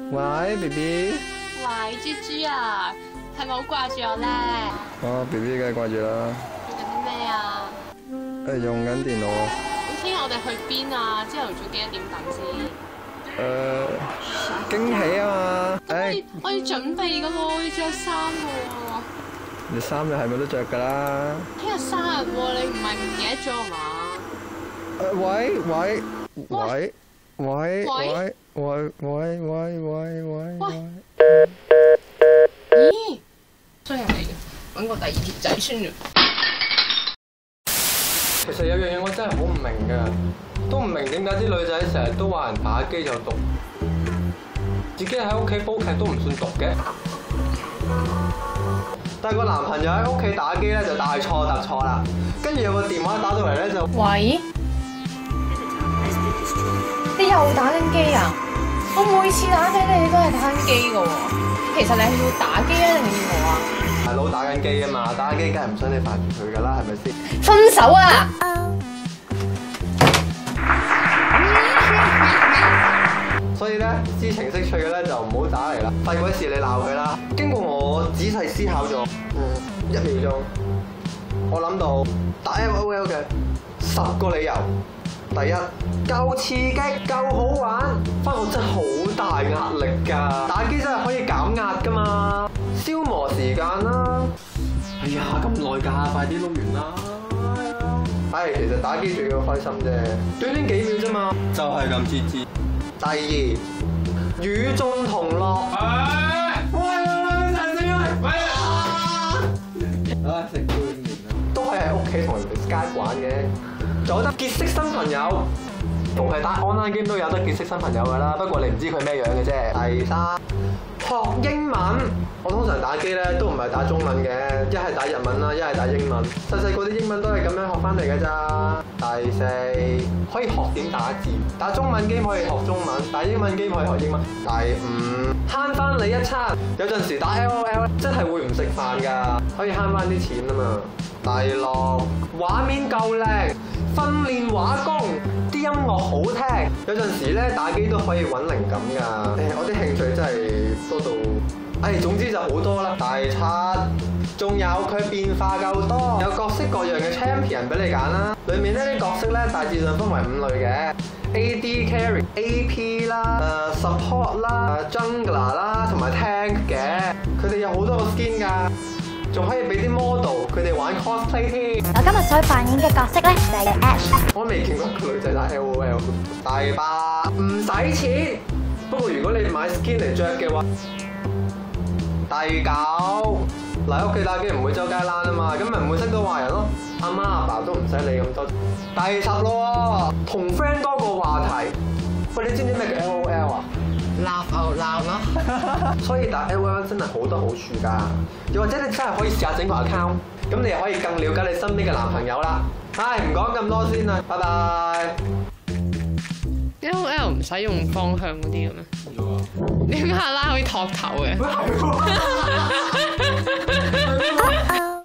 喂 ，BB。 喂，豬豬啊，係咪好掛住我咧？ 哦，BB 梗係掛住啦。 做緊啲咩啊？ 用緊電腦啊。 咁聽日我哋去邊啊？朝頭早幾多點等先？ 驚喜啊嘛！ 我要準備噶喎，要着衫噶喎。 你3日係咪都着㗎啦？ 聽日生日喎，你唔係唔記得咗嘛？ 喂！ 咦？衰人嚟嘅，揾個第二條仔先啦。 其實有樣嘢我真係好唔明㗎，都唔明點解啲女仔成日都話人打機就毒，自己喺屋企煲劇都唔算毒嘅。但係個男朋友喺屋企打機咧就大錯特錯啦，跟住有個電話打到嚟咧就喂，你又打緊機啊？我每次打俾你都係打緊機噶喎。其實你係要打機啊定係要我啊？ 大佬打緊機啊嘛，打緊機梗係唔想你煩住佢噶啦，係咪先？ 分手啊！ 所以咧，知情識趣嘅咧就唔好打嚟啦，廢鬼事你鬧佢啦。經過我仔細思考咗1秒鐘，我諗到打 LOL 嘅10個理由。第一，夠刺激，夠好玩，返學真係好大壓力㗎，打機真係可以減壓㗎嘛，消磨時間啦。哎呀，咁耐㗎，快啲撈完啦！其實打機最緊要開心啫，短短幾秒啫嘛，就係咁滋滋。第二，與眾同樂。食杯麵啊！都係喺屋企同人哋 Skype 玩嘅，仲有得結識新朋友。逢係打 online game 都有得結識新朋友㗎啦，不過你唔知佢咩樣嘅啫。第三，學英文。我通常打機咧都唔係打中文嘅，一係打日文啦，一係打英文。細個啲英文都係咁樣學翻嚟嘅咋。第四，可以學點打字，打中文 game 可以學中文，打英文 game 可以學英文。第五，慳翻你一餐。有陣時打 LOL 真係會唔食飯㗎，可以慳翻啲錢啊嘛。第六，畫面夠靚，訓練畫功，啲音樂好聽。有陣時咧打機都可以揾靈感㗎。我啲興趣真係多到〜總之就好多啦。第七，仲有佢變化夠多，有各式各樣嘅 champion 俾你揀啦。裏面呢啲角色咧大致上分為5類嘅 ：AD carry、AP 啦、support 啦、jungler 啦，同埋 tank 嘅。佢哋有好多個 skin 㗎，仲可以俾啲 model 佢哋玩 cosplay 添。 我今日想扮演嘅角色咧就係 Ash。 我未見過個女仔打 LOL。第八，唔使錢，不過如果你買 skin 嚟着嘅話。第九，嚟屋企打機唔會周街躝啊嘛，咁咪唔會識到壞人咯。阿媽阿爸都唔使理咁多。第十咯，同 friend 多個話題。喂，你知唔知咩叫 LOL 啊 ？Laugh out loud 咯。 所以打 LOL 真係好多好處㗎。又或者你真係可以試下整個 account，咁你又可以更了解你身邊嘅男朋友啦。唔講咁多先啦，拜拜。 LOL 唔使用方向嗰啲嘅咩？點解拉可以托頭嘅？